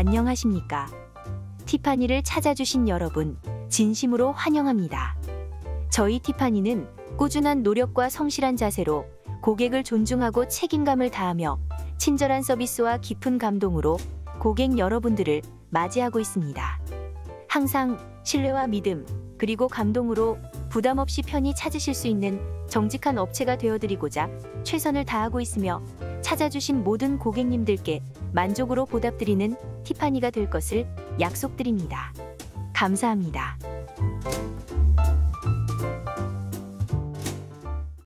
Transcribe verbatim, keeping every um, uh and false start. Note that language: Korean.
안녕하십니까? 티파니를 찾아주신 여러분, 진심으로 환영합니다. 저희 티파니는 꾸준한 노력과 성실한 자세로 고객을 존중하고 책임감을 다하며 친절한 서비스와 깊은 감동으로 고객 여러분들을 맞이하고 있습니다. 항상 신뢰와 믿음, 그리고 감동으로 부담 없이 편히 찾으실 수 있는 정직한 업체가 되어드리고자 최선을 다하고 있으며 찾아주신 모든 고객님들께 만족으로 보답드리는 티파니가 될 것을 약속드립니다. 감사합니다.